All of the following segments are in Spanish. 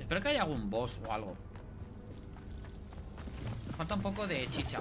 Espero que haya algún boss o algo. Falta un poco de chicha.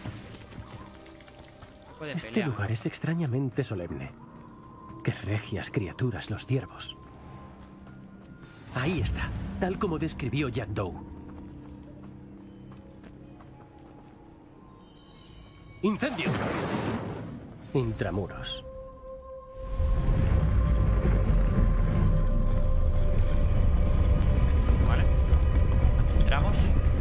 Un poco de Este pelea. lugar es extrañamente solemne. Qué regias criaturas los ciervos. Ahí está, tal como describió Jack Doe. ¡Incendio! Intramuros. Vale. Entramos.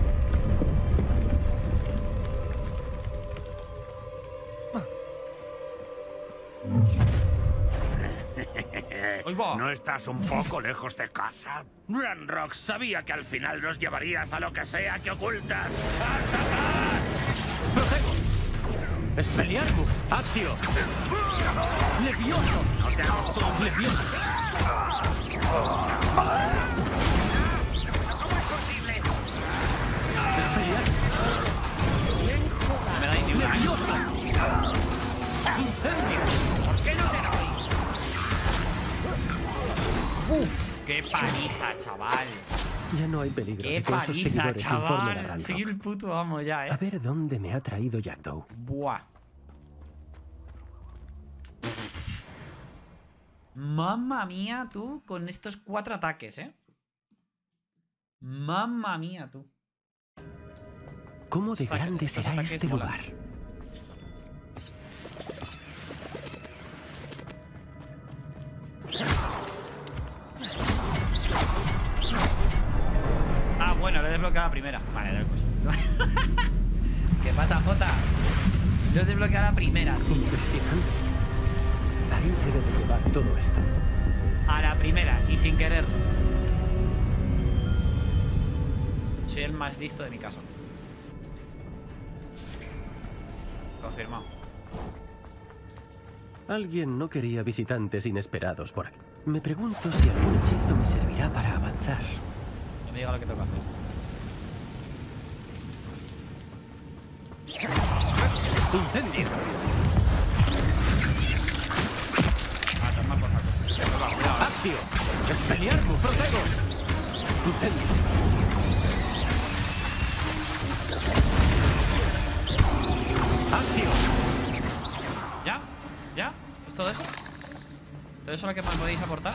¡Ahí va! ¿No estás un poco lejos de casa? Ranrock sabía que al final nos llevarías a lo que sea que ocultas. ¡Atacad! ¡Protego! ¡Expelliarmus! ¡Accio! ¡Levioso! ¡No te hagas tú! ¡Levioso! ¿Cómo es posible? ¡Expelliarmus! No me dais ni una. ¡Levioso! ¡Incendio! ¿Por qué no te doy? ¡Uf! ¡Qué paliza, chaval! Ya no hay peligro ¡Qué de que esos paliza, seguidores informen a chaval! Ranrock. Soy el puto amo ya, A ver dónde me ha traído Jack Doe. Buah. Mamma mía, tú, con estos 4 ataques, Mamma mía, tú. ¿Cómo de Estos grande estos será ataques este molan. lugar? Ah, bueno, lo he desbloqueado la primera. Vale, dale pues. ¿Qué pasa, Jota? Lo he desbloqueado la primera. Impresionante. Ahí debe de llevar todo esto. A la primera y sin querer. Soy el más listo de mi caso. Confirmado. Alguien no quería visitantes inesperados por aquí. Me pregunto si algún hechizo me servirá para avanzar. No me diga lo que tengo que hacer. ¡Incendio! Ah, toma por saco. Cuidado. ¡Accio! ¡Expelliarmus! ¡Protego! ¡Incendio! ¡Accio! ¿Ya? ¿Ya? ¿Es todo eso? ¿Todo eso es lo que más podéis aportar?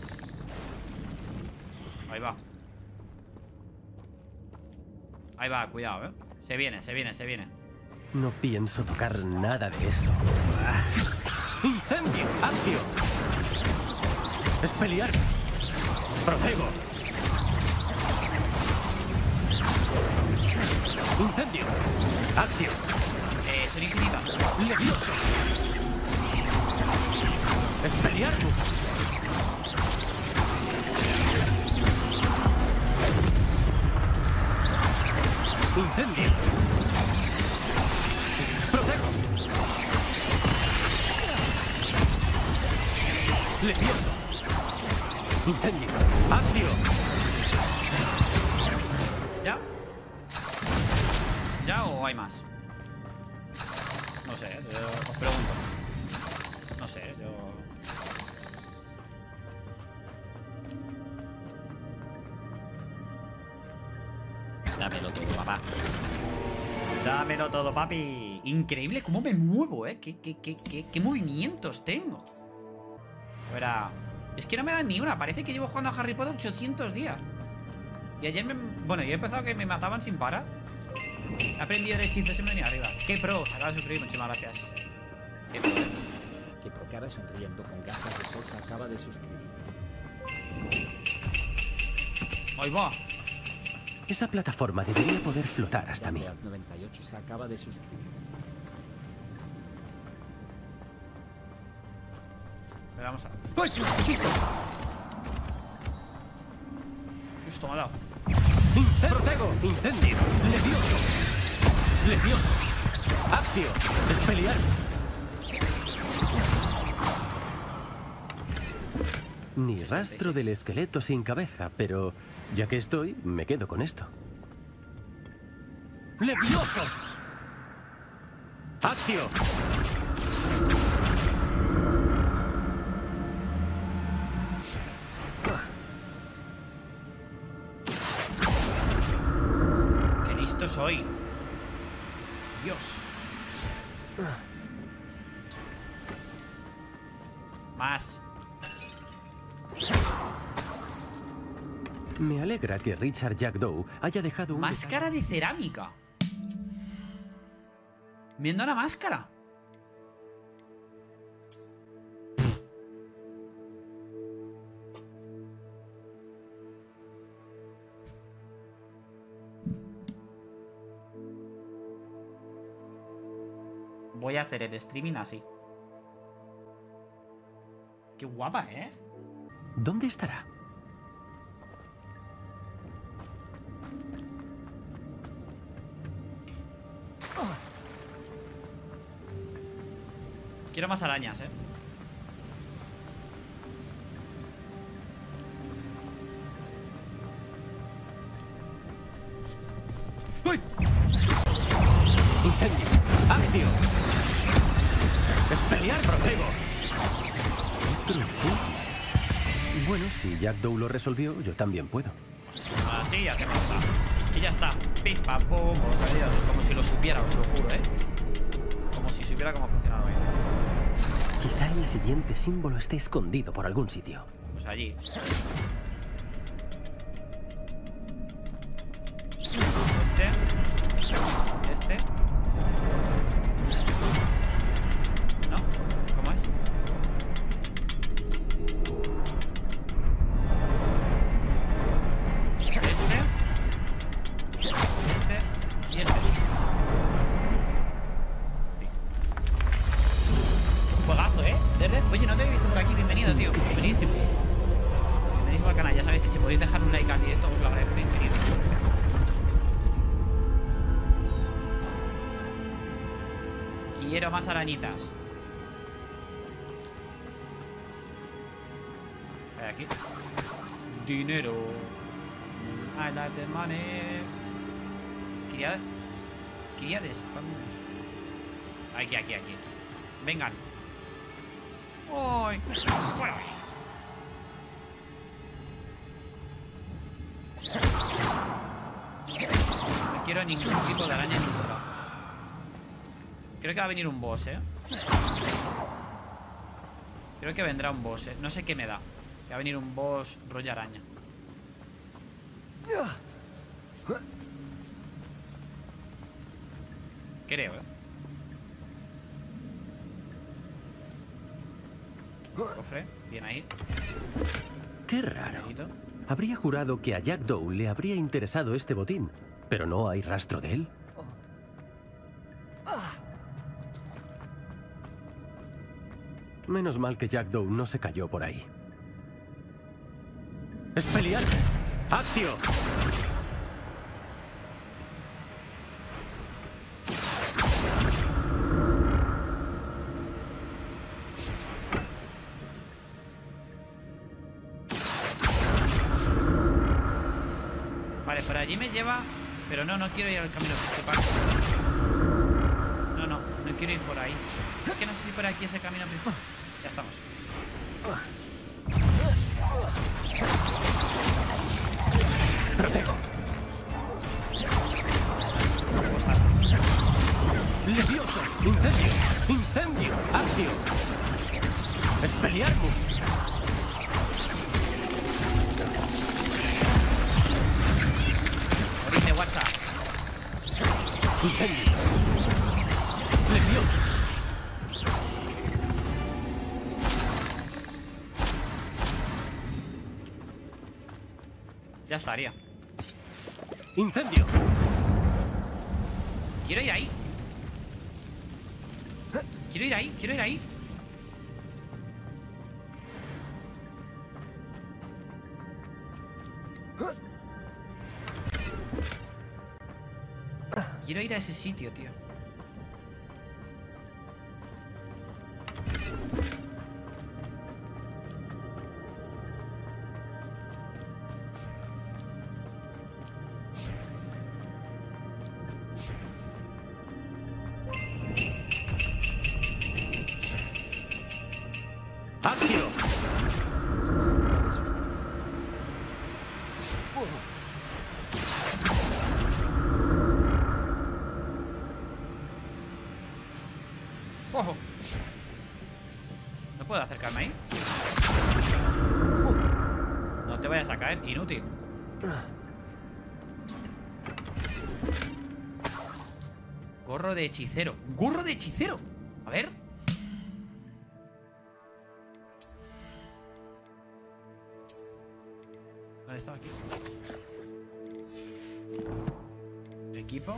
Ahí va. Ahí va, cuidado, Se viene, se viene, se viene. No pienso tocar nada de eso. ¡Incendio! ¡Accio! ¡Expelliarmus! ¡Protego! ¡Incendio! ¡Accio! Son infinitas. ¡Levioso! ¡Expelliarmus! ¡Incendio! ¡Protego! ¡Levioso! ¡Incendio! ¡Accio! ¿Ya? ¿Ya o hay más? No sé, yo os pregunto. No sé, yo... Dámelo todo, papá. Dámelo todo, papi. Increíble cómo me muevo, ¿Qué movimientos tengo? Fuera... Es que no me dan ni una. Parece que llevo jugando a Harry Potter 800 días. Y ayer me... Bueno, yo he empezado que me mataban sin parar. He aprendido el hechizo ese me venía arriba. ¡Qué pro! Se acaba de suscribir, muchísimas gracias. ¡Qué pro! Que por cara sonriendo con gafas de sol se acaba de suscribir. ¡Ahí va! Esa plataforma debería poder flotar hasta mí. Beat 98 se acaba de suscribir. Le damos a... ¡Uy! ¡Susto! Justo me ha dado. ¡Protego! ¡Incendio! ¡Levioso! ¡Levioso! ¡Accio! ¡Expelliarmus! Ni rastro del esqueleto sin cabeza, pero ya que estoy, me quedo con esto. ¡Levioso! ¡Accio! soy. Dios. Más. Me alegra que Richard Jackdaw haya dejado un... Máscara de cerámica. Viendo una máscara. Voy a hacer el streaming así. Qué guapa, ¿eh? ¿Dónde estará? Quiero más arañas, ¿eh? ¡Uy! ¡Incendio! ¡Acción! ¡Espelear, protego! Bueno, si Jackdaw lo resolvió, yo también puedo. Así hacemos esta. Y ya está. Pim, pam, pum. Como si lo supiera, os lo juro, ¿eh? Como si supiera cómo funcionaba bien. Quizá el siguiente símbolo esté escondido por algún sitio. Pues allí. Este. ¿No? ¿Cómo es? Este y este. Juegazo, ¿eh? Oye, no te había visto por aquí. Bienvenido, tío. Bienvenidísimo. Bienvenidísimo al canal. Ya sabéis que si podéis dejar un like al directo, os lo agradezco infinito. Quiero más arañitas. Hay aquí. Dinero. I like the money. Quería de spawners. Aquí. Vengan. ¡Uy! ¡Fuera! No quiero ningún tipo de araña ni nada. Creo que va a venir un boss, ¿eh? Creo que vendrá un boss, ¿eh? No sé qué me da. Que va a venir un boss rollo araña. Creo, ¿eh? Cofre, bien ahí. Qué raro. Benito. Habría jurado que a Jackdaw le habría interesado este botín, pero no hay rastro de él. Menos mal que Jackdaw no se cayó por ahí. ¡Expelliarmus! ¡Acción! Vale, por allí me lleva. Pero no quiero ir al camino principal. No quiero ir por ahí. Es que no sé si por aquí es el camino principal. Ya estamos. ¡Protego! ¿Cómo está? ¡Levioso! ¡Incendio! ¡Incendio! ¡Acción! ¡Expelliarmus! Morid de WhatsApp. ¡Incendio! ¡Levioso! Ya estaría. ¡Incendio! Quiero ir ahí. Quiero ir ahí. Quiero ir a ese sitio, tío. ¡Acción! ¡Ojo! ¿No puedo acercarme ahí? No te vayas a caer, inútil. Gorro de hechicero. ¡Gorro de hechicero! A ver. ¿Dónde está? Aquí. Equipo.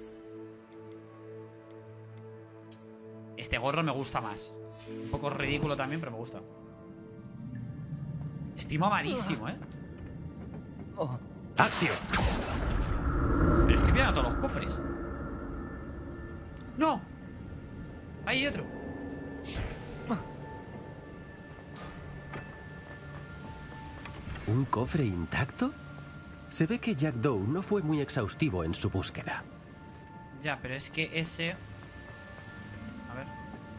Este gorro me gusta más. Un poco ridículo también, pero me gusta. Estoy mamadísimo, ¿eh? ¡Acción! Pero estoy viendo todos los cofres. ¡No! Ahí hay otro. ¿Un cofre intacto? Se ve que Jack Doe no fue muy exhaustivo en su búsqueda. Ya, pero es que ese... A ver.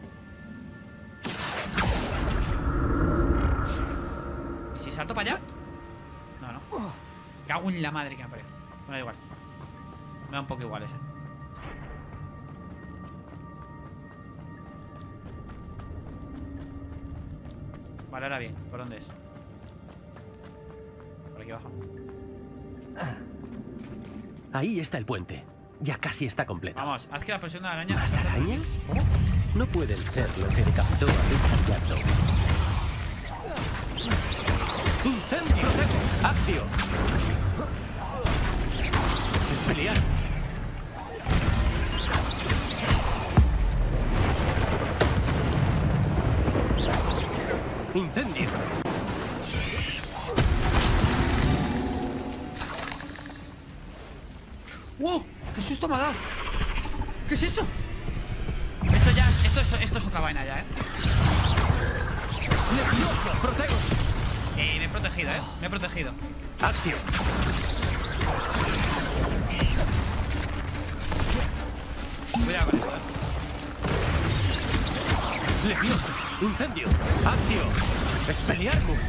¿Y si salto para allá? No, no. Cago en la madre que me parece. Me da igual. Me da un poco igual ese. Vale, ahora bien. ¿Por dónde es? Por aquí abajo. Ahí está el puente. Ya casi está completo. Vamos, haz que la presión de la araña... ¿Más arañas? No pueden ser lo que decapitó a Richard Jack Doe. ¡Incendio! ¡Acción! ¡Expelliarmus! ¡Incendio! ¡Wow! ¡Qué susto me ha dado! ¿Qué es eso? Esto ya... Esto es otra vaina ya, ¿eh? ¡Nervioso! ¡Protego! Me he protegido, ¿eh? Me he protegido. ¡Acción! Cuidado con esto, ¿eh? ¡Levioso! ¡Incendio! ¡Acción! ¡Expelliarmus!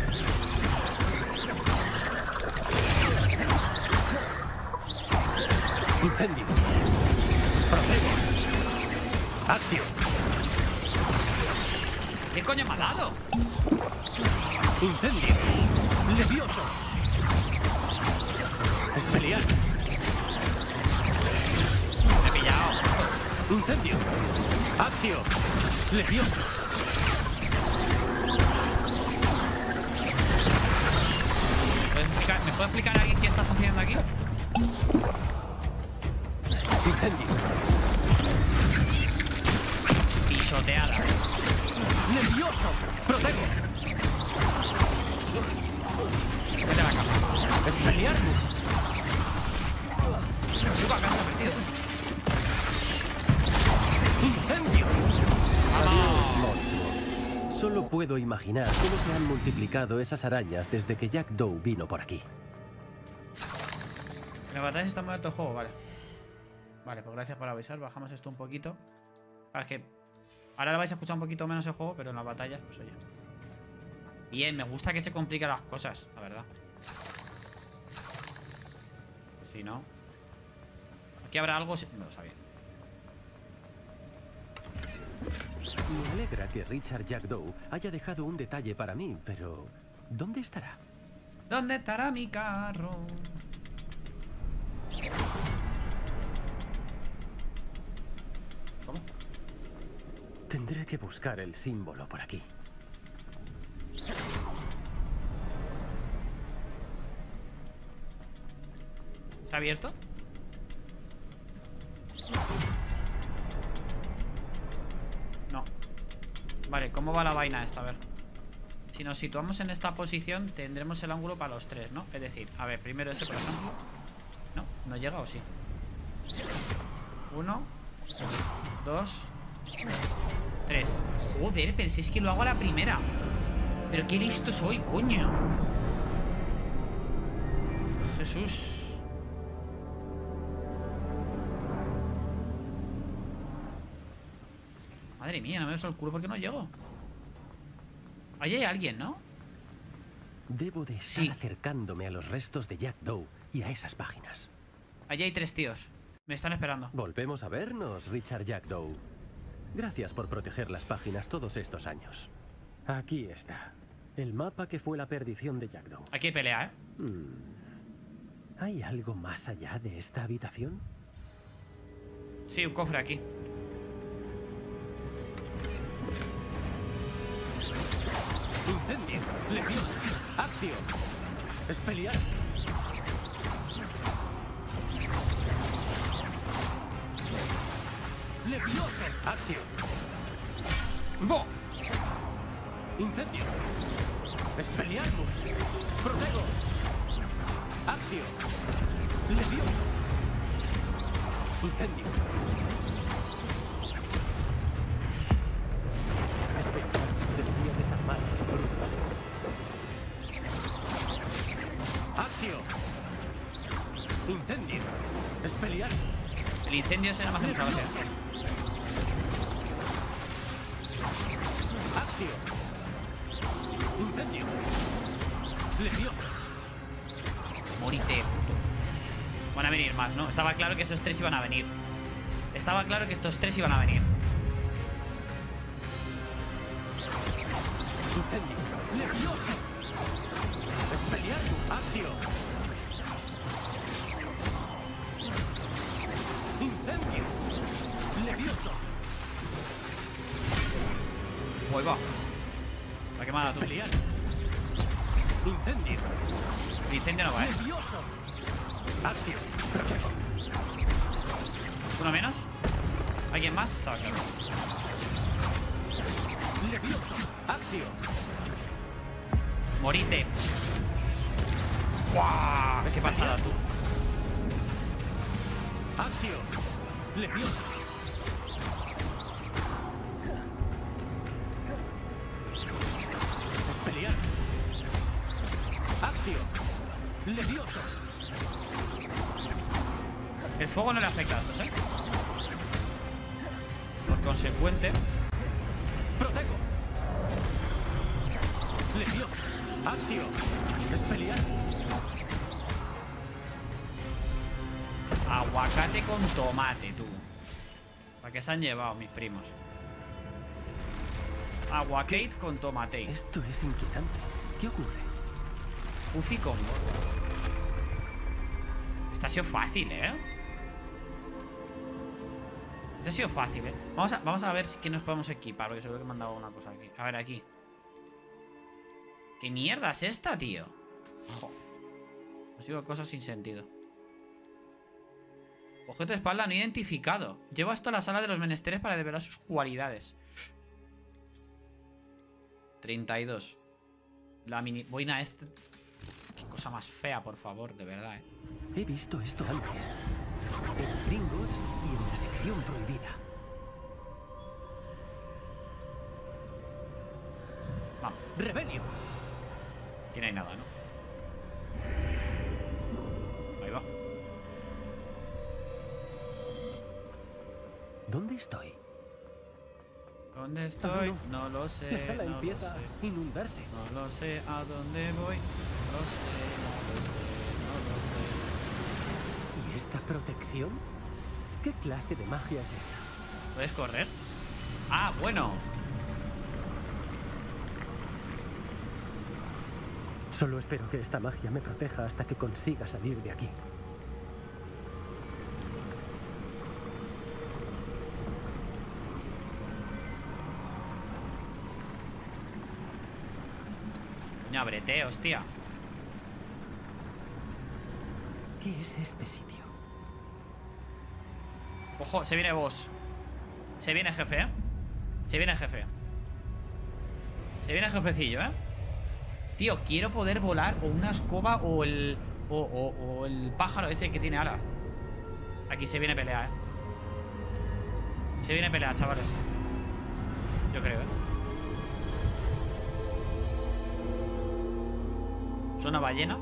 ¡Incendio! ¡Protego! ¡Acción! ¿Qué coño me ha dado? ¡Incendio! ¡Levioso! ¡Expelliarmus! Me he pillado. ¡Incendio! ¡Acción! ¡Levioso! ¿Me puede explicar alguien qué está sucediendo aquí? ¡Incendio! Pisoteada. ¡Nervioso! ¡Protego! Vete a la cama. ¡Expelliarmus! Chico, acá se ha metido. ¡Incendio! ¡Vamos! Monstruo. Solo puedo imaginar cómo se han multiplicado esas arañas desde que Jack Doe vino por aquí. En la batalla está muerto el juego, vale. Vale, pues gracias por avisar. Bajamos esto un poquito. Es que ahora lo vais a escuchar un poquito menos el juego, pero en las batallas, pues oye. Bien, me gusta que se compliquen las cosas, la verdad. Pues si no... Aquí habrá algo... No lo sabía. Me alegra que Richard Jack Doe haya dejado un detalle para mí, pero ¿dónde estará? ¿Dónde estará mi carro? ¿Cómo? Tendré que buscar el símbolo por aquí. ¿Se ha abierto? No. Vale, ¿cómo va la vaina esta? A ver. Si nos situamos en esta posición, tendremos el ángulo para los tres, ¿no? Es decir, a ver, primero ese, por ejemplo. No, ¿no llega o sí? 1, 2, 3. Joder, pero si es que lo hago a la primera. Pero qué listo soy, coño. Jesús. Madre mía, no me beso el culo porque no llego. Ahí hay alguien, ¿no? Debo de estar Sí. acercándome a los restos de Jack Doe y a esas páginas. Allí hay 3 tíos. Me están esperando. Volvemos a vernos, Richard Jack Doe. Gracias por proteger las páginas todos estos años. Aquí está. El mapa que fue la perdición de Jackdaw. Aquí hay pelea, ¿eh? ¿Hay algo más allá de esta habitación? Sí, un cofre aquí. Incendio, Leviosa, acción, Expelliarmus. Leviosa, acción. ¡Bo! Incendio, Expelliarmus, Protego, acción, Leviosa, incendio. Expelliarmus debería desarmar a los brutos. Acción, incendio, Expelliarmus. El incendio será más mucha gracia. Acción, incendio, Leviosa. Morite, puto. Van a venir más, ¿no? Estaba claro que esos tres iban a venir. Estaba claro que estos tres iban a venir. Incendio, Leviosa. Expelliarmus, acción. Incendio, Leviosa. Uy, va. La quemada tú. Expelliarmus. Incendio, El incendio no va, ¿eh? Leviosa. Acción, protego. ¿Uno menos? ¿Alguien más? Estaba claro. Leviosa, acción. Morite. ¡Guau! ¡Qué pasada tú! Acción, Leviosa. Expelliarmus. Acción, Leviosa. El fuego no le afecta a estos, ¿eh? Por consecuente... Protego. Leviosa. Acción. Expelliarmus. Aguacate con tomate, tú. ¿Para qué se han llevado mis primos? Aguacate con tomate. Esto es inquietante. ¿Qué ocurre? Puffy combo. Esto ha sido fácil, ¿eh? Esto ha sido fácil, ¿eh? Vamos a ver si nos podemos equipar, porque seguro que me han dado una cosa aquí. A ver, aquí. ¿Qué mierda es esta, tío? Jo. Os digo cosas sin sentido. Objeto de espalda no identificado. Lleva esto a la sala de los menesteres para develar sus cualidades. 32. La mini... Boina este... Qué cosa más fea, por favor, de verdad, ¿eh? He visto esto antes. En Gringotts y en la sección prohibida. Vamos. Rebellion. Aquí no hay nada, ¿no? Ahí va. ¿Dónde estoy? ¿Dónde estoy? Ah, No lo sé. La sala no empieza lo sé. a inundarse. No lo sé a dónde voy. No lo sé, no lo sé, ¿Y esta protección? ¿Qué clase de magia es esta? no lo sé. ¿Puedes correr? Ah, bueno. Solo espero que esta magia me proteja hasta que consiga salir de aquí. Coño, ábrete, hostia. ¿Qué es este sitio? Ojo, se viene boss. Se viene jefe, ¿eh? Se viene jefe. Se viene jefecillo, ¿eh? Tío, quiero poder volar o una escoba o el... O el pájaro ese que tiene alas. Aquí se viene pelea, ¿eh? Se viene pelea, chavales. Yo creo, ¿eh? Suena ballena.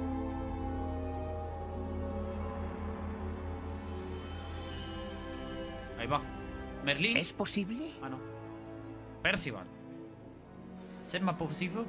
Ahí va. Merlín. ¿Es posible? Ah, no. Percival. ¿Es más posible?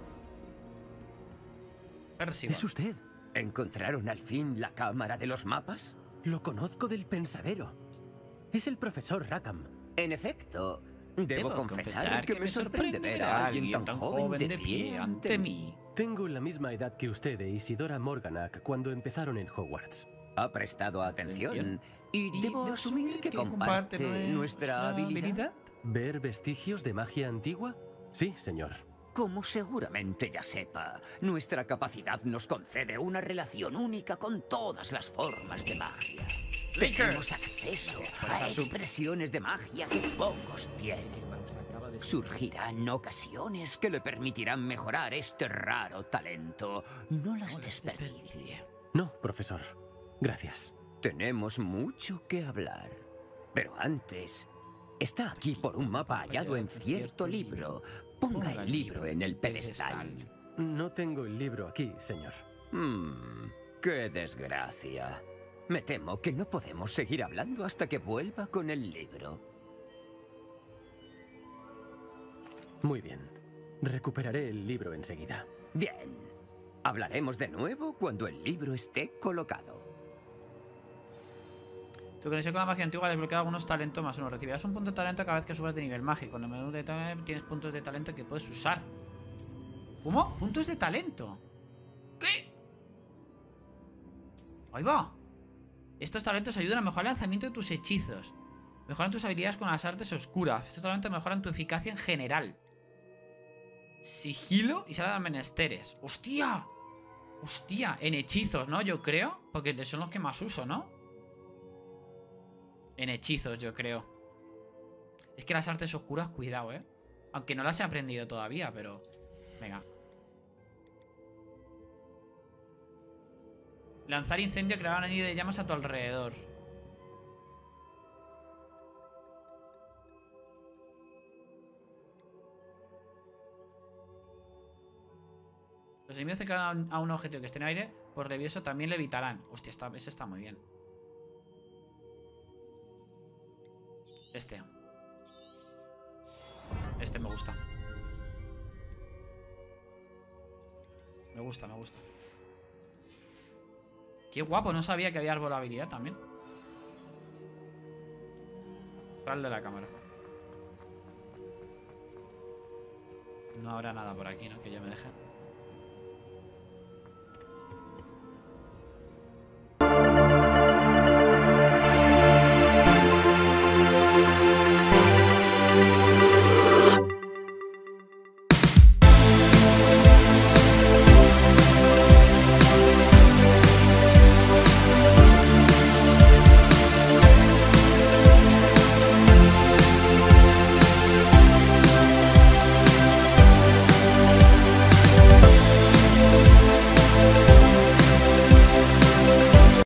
Percival. ¿Es usted? ¿Encontraron al fin la cámara de los mapas? Lo conozco del pensadero. Es el profesor Rackham. En efecto, debo confesar que me sorprende ver a alguien tan joven de pie ante mí. Tengo la misma edad que usted e Isidora Morganach cuando empezaron en Hogwarts. Ha prestado atención y debo asumir que comparte nuestra habilidad. ¿Ver vestigios de magia antigua? Sí, señor. Como seguramente ya sepa, nuestra capacidad nos concede una relación única con todas las formas de magia. Tenemos acceso a expresiones de magia que pocos tienen. Surgirán ocasiones que le permitirán mejorar este raro talento. No las desperdicie. No, profesor. Gracias. Tenemos mucho que hablar. Pero antes, está aquí por un mapa hallado en cierto libro. Ponga el libro en el pedestal. No tengo el libro aquí, señor. ¡Qué desgracia! Me temo que no podemos seguir hablando hasta que vuelva con el libro. Muy bien. Recuperaré el libro enseguida. Bien. Hablaremos de nuevo cuando el libro esté colocado. Tu conexión con la magia antigua ha desbloqueado algunos talentos más uno. Recibirás un punto de talento cada vez que subas de nivel mágico. En el menú de talento tienes puntos de talento que puedes usar. ¿Cómo? ¿Puntos de talento? ¿Qué? Ahí va. Estos talentos ayudan a mejorar el lanzamiento de tus hechizos. Mejoran tus habilidades con las artes oscuras. Estos talentos mejoran tu eficacia en general. Sigilo y sala de menesteres. ¡Hostia! ¡Hostia! En hechizos, ¿no? Yo creo. Porque son los que más uso, ¿no? En hechizos, yo creo. Es que las artes oscuras, cuidado, ¿eh? Aunque no las he aprendido todavía, pero... Venga. Lanzar incendio, crear un anillo de llamas a tu alrededor. Los enemigos cercanos a un objetivo que esté en aire, por levioso, también le evitarán. Hostia, ese está muy bien. Este me gusta. Me gusta. Qué guapo, no sabía que había árbol de habilidad también. Sal de la cámara. No habrá nada por aquí, ¿no? Que yo me deje.